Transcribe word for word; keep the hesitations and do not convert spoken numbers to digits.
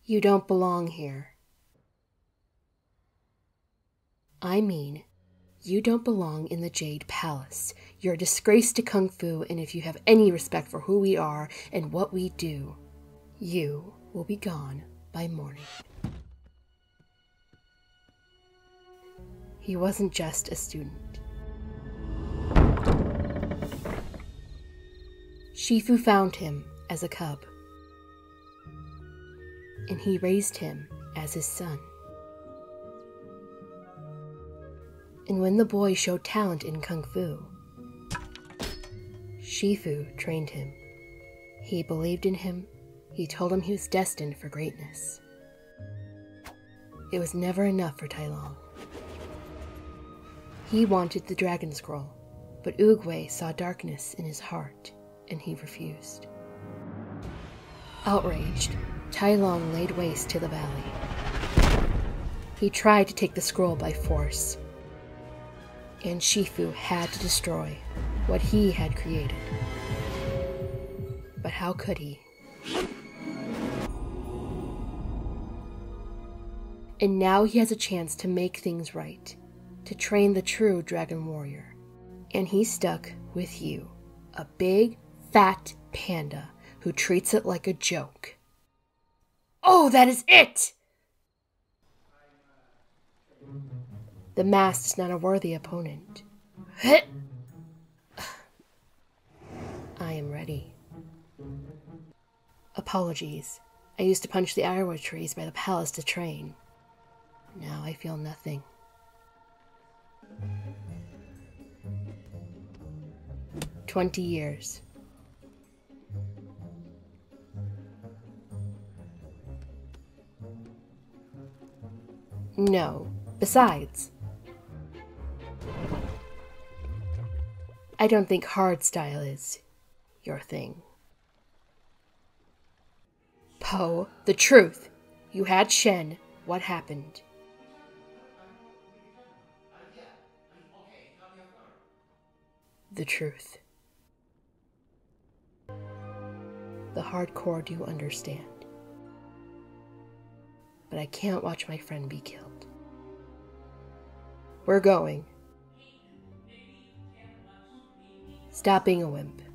You don't belong here. I mean, you don't belong in the Jade Palace. You're a disgrace to Kung Fu, and if you have any respect for who we are and what we do, you will be gone by morning. He wasn't just a student. Shifu found him as a cub, and he raised him as his son. And when the boy showed talent in Kung Fu, Shifu trained him. He believed in him. He told him he was destined for greatness. It was never enough for Tai Long. He wanted the Dragon Scroll, but Oogway saw darkness in his heart, and he refused. Outraged, Tai Long laid waste to the valley. He tried to take the scroll by force, and Shifu had to destroy what he had created. But how could he? And now he has a chance to make things right, to train the true Dragon Warrior. And he's stuck with you, a big, fat panda who treats it like a joke. Oh, that is it! The mask is not a worthy opponent. I am ready. Apologies. I used to punch the ironwood trees by the palace to train. Now I feel nothing. Twenty years. No. Besides, I don't think hard style is your thing. Po, the truth. You had Shen. What happened? The truth. The hardcore do understand. But I can't watch my friend be killed. We're going. Stop being a wimp.